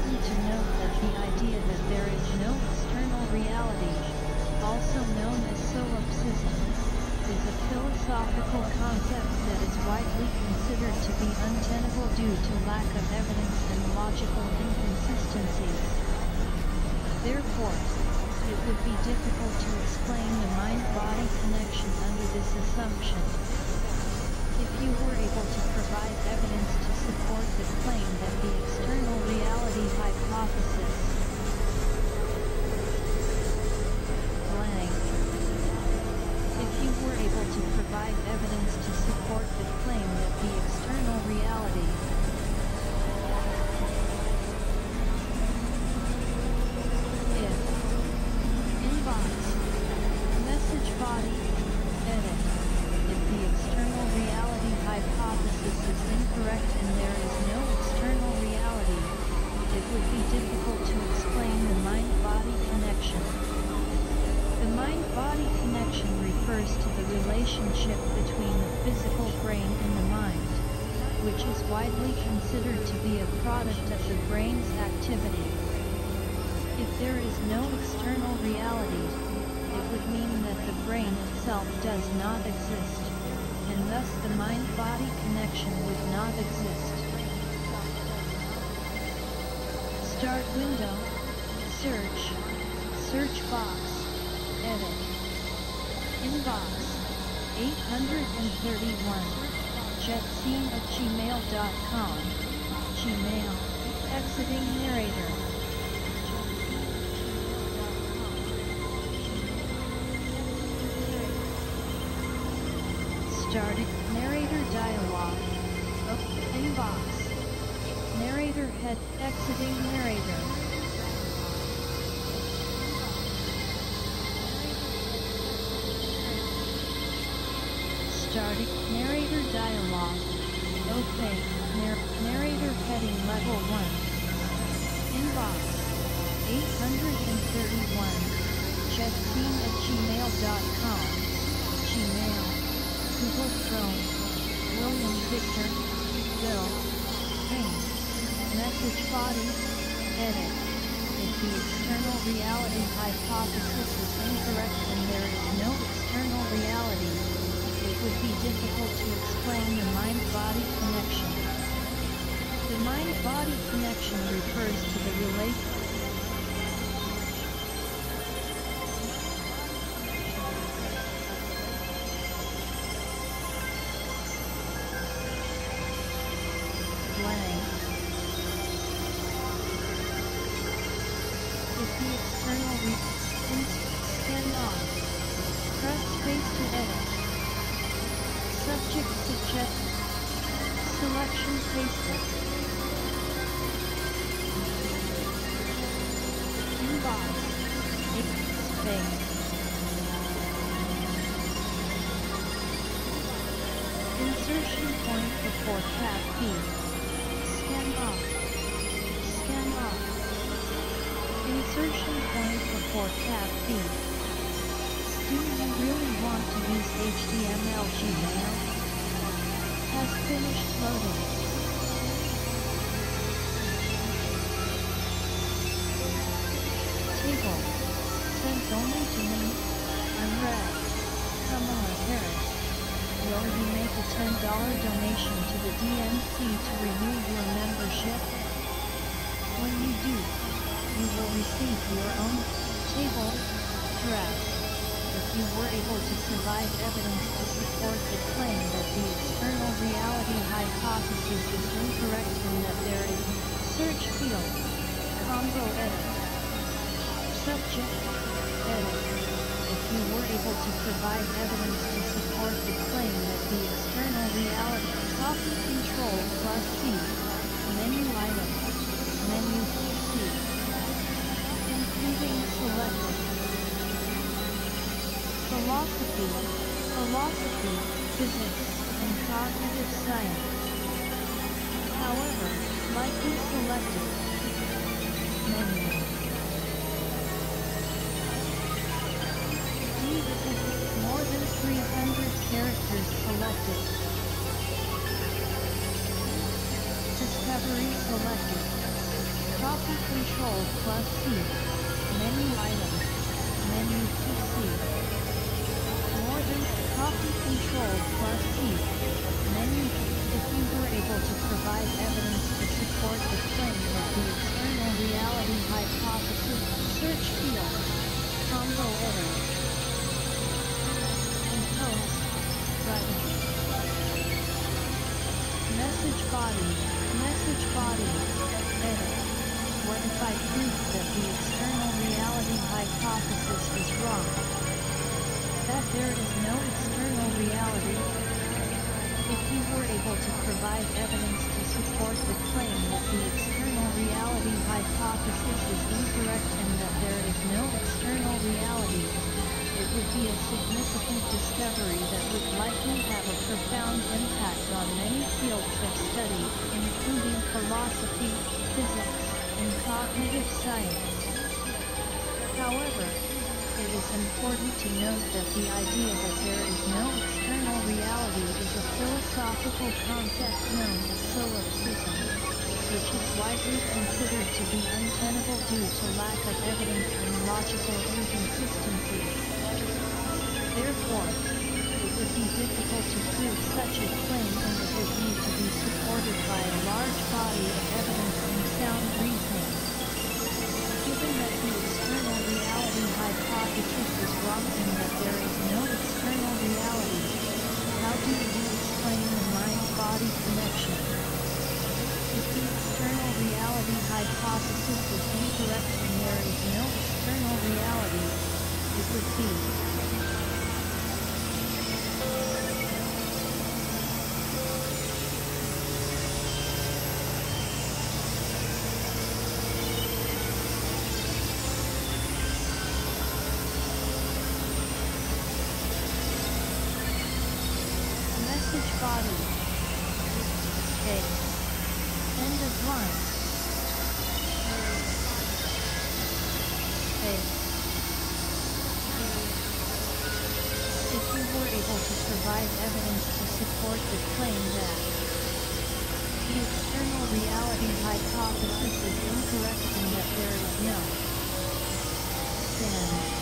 important to note that the idea that there is no external reality, also known as solipsism, is a philosophical concept that is widely considered to be untenable due to lack of evidence and logical inconsistencies. Therefore, it would be difficult to explain the mind-body connection under this assumption. If you were able to provide evidence to support the claim that the external reality hypothesis blank. If you were able to provide evidence to support the claim that the external reality message body, edit. If the external reality hypothesis is incorrect and there is no external reality, it would be difficult to explain the mind-body connection. The mind-body connection refers to the relationship between the physical brain and the mind, which is widely considered to be a product of the brain's activity. If there is no external reality, it would mean that the brain itself does not exist, and thus the mind-body connection would not exist. Start window, search box, edit. Inbox, 831, jetscene@gmail.com, Gmail, exiting narrator. Starting narrator dialog. Inbox. Narrator head exiting narrator. Starting narrator dialog. Okay. Narrator heading level 1. Inbox. 831. jetscene@gmail.com. Gmail. Google Chrome, William Victor, Bill, Payne, message body, edit. If the external reality hypothesis is incorrect and there is no external reality, it would be difficult to explain the mind-body connection. The mind-body connection refers to the relation scan off. Press space to edit. Subject suggest. Selection pasted. Inbox. Space. Insertion point before tab B. Scan off. Scan off. Insertion point before tab B. Do you really want to use HTML? Gmail has finished loading. Table. Sent only to me. Unread. Come on, Paris. Will you make a $10 donation to the DNC to renew your membership? When you do, you will receive your own table draft. If you were able to provide evidence to support the claim that the external reality hypothesis is incorrect and that there is search field, combo edit, subject, edit. If you were able to provide evidence to support the claim that the external reality copy control plus C, menu item, menu C. Including selected. Philosophy, physics, and cognitive science. However, likely selected. Menu. More than 300 characters selected. Discovery selected. Copy Copy Control plus C. Menu items. Menu PC. More than Copy Control plus C. Menu. If you were able to provide evidence to support the claim of the external reality hypothesis, search field. Combo editor. Compose. Button. Message body. Message body. Edit. What if I prove that the external reality hypothesis is wrong? That there is no external reality? If you were able to provide evidence to support the claim that the external reality hypothesis is incorrect and that there is no external reality, it would be a significant discovery that would likely have a profound impact on many fields of study, including philosophy, physics, and cognitive science. However, it is important to note that the idea that there is no external reality is a philosophical concept known as solipsism, which is widely considered to be untenable due to lack of evidence and logical inconsistency. Therefore, it would be difficult to prove such a claim and it would need to be supported by a large body of evidence and sound reasoning. Given that the external reality hypothesis is wrong and that there is no external reality, how do you explain the mind-body connection? If the external reality hypothesis is incorrect and there is no external reality, it would be body. Case. End of line. Case. If you were able to provide evidence to support the claim that the external reality hypothesis is incorrect and that there is no, then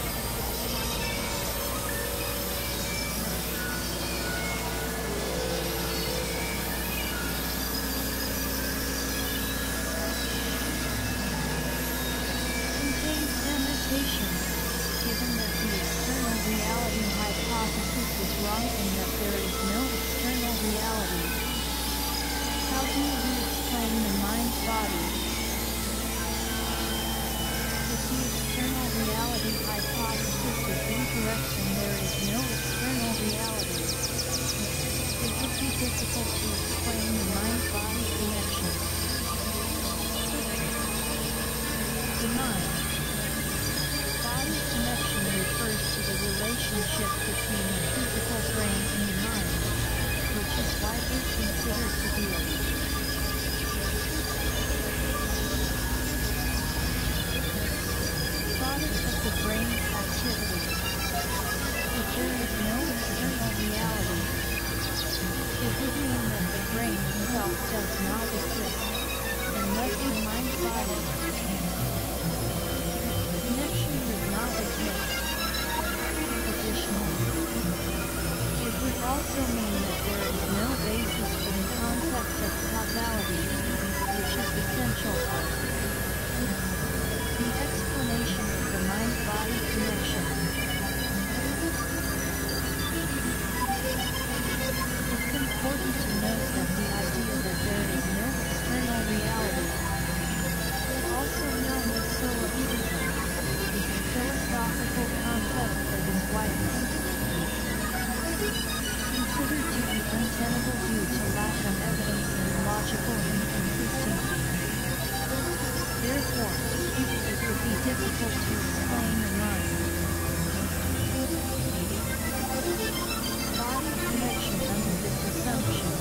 given that the external reality hypothesis is wrong and that there is no external reality, how do you explain the mind-body? If the external reality hypothesis is incorrect and there is no external reality, it would be difficult to explain the mind-body connection. The mind connection refers to the relationship between the physical brain and the mind, which is widely considered to be a product of the brain's activity. If there is no external reality, it would mean that the brain itself does not exist, and thus the mind-body connection does not exist. Additionally, it would also mean that there is no basis for the concept of causality, which is essential for the explanation of the mind-body connection. It's important to note that the idea that there is no external reality, also known as solipsism, is a philosophical concept that is widely considered to be untenable due to lack of evidence and logical inconsistency. Therefore, it would be difficult to explain the mind-body connection under this assumption.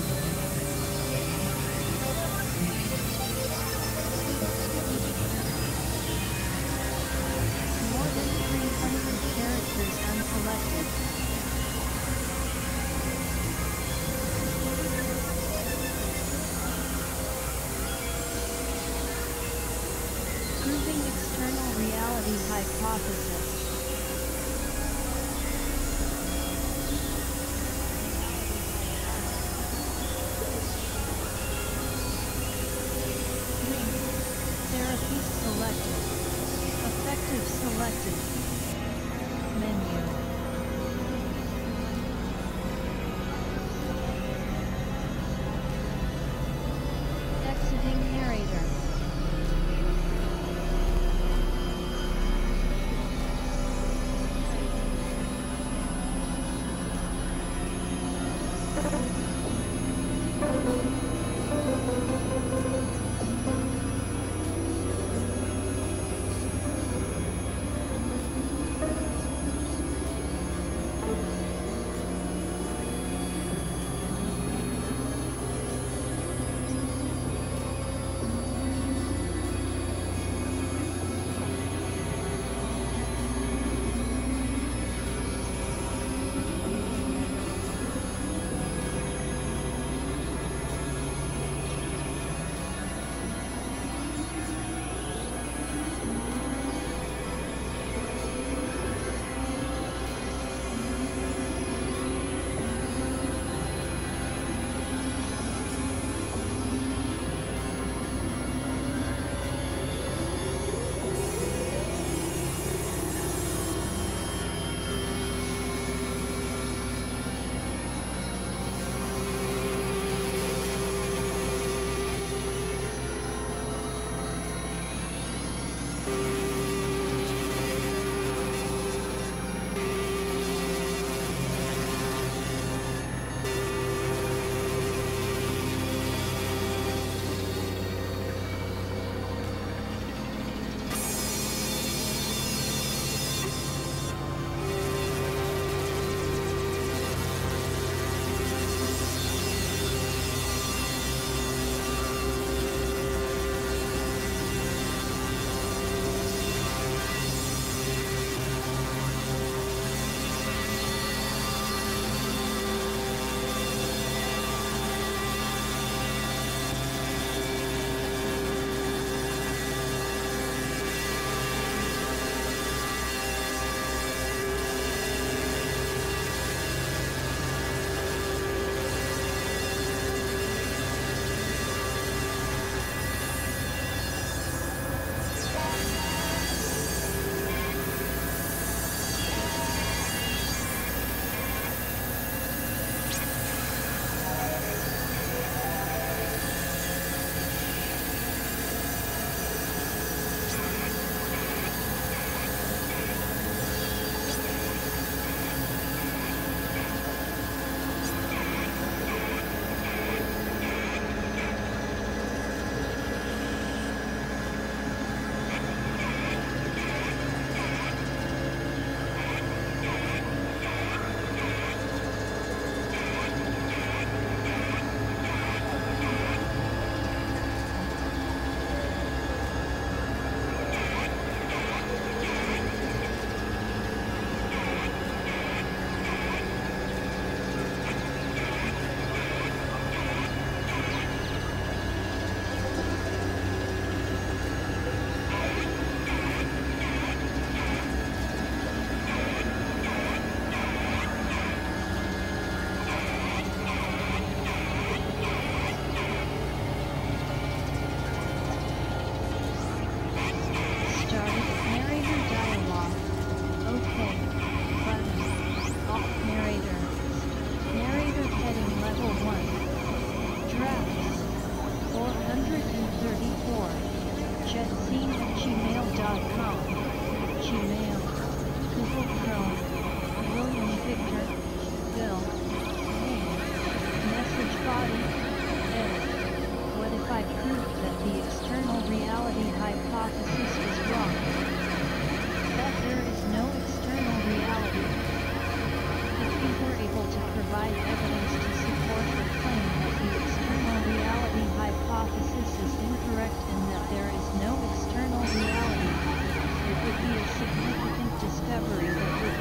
More than 300 characters unselected. external reality hypothesis. Therapy selected. Effective selected. Menu. Exiting narrator.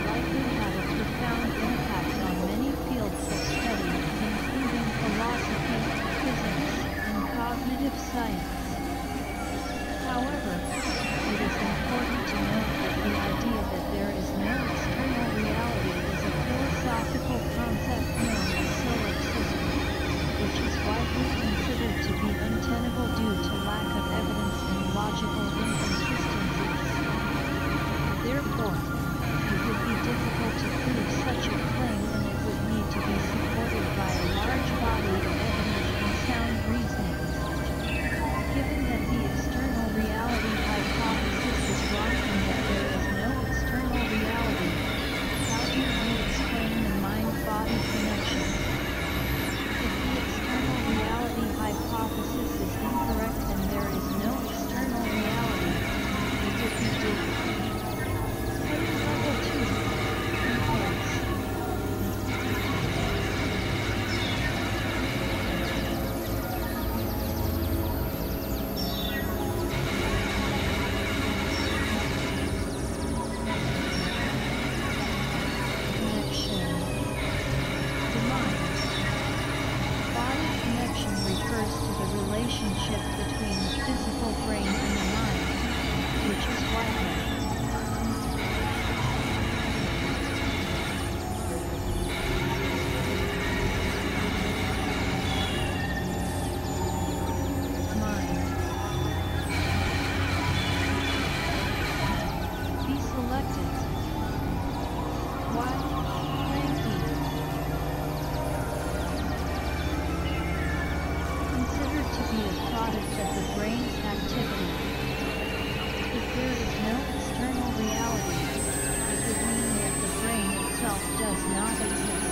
Philosophy does not exist.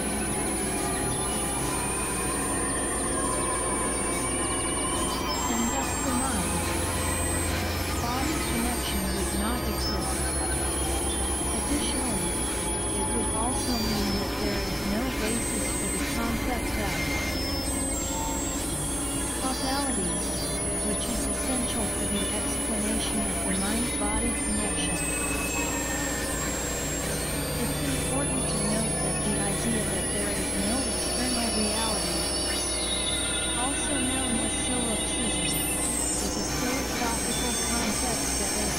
And thus the mind-body connection would not exist. Additionally, it would also mean that there is no basis for the concept of causality, which is essential for the explanation of the mind-body connection. It's important to note that the idea that there is no external reality, also known as solipsism, is a philosophical concept that is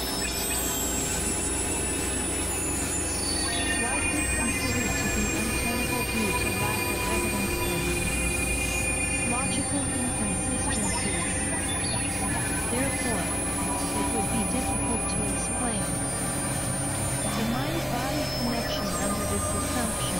widely considered to be untenable due to lack of evidence and logical inconsistencies. Therefore, it would be difficult to explain the mind-body connection under this assumption.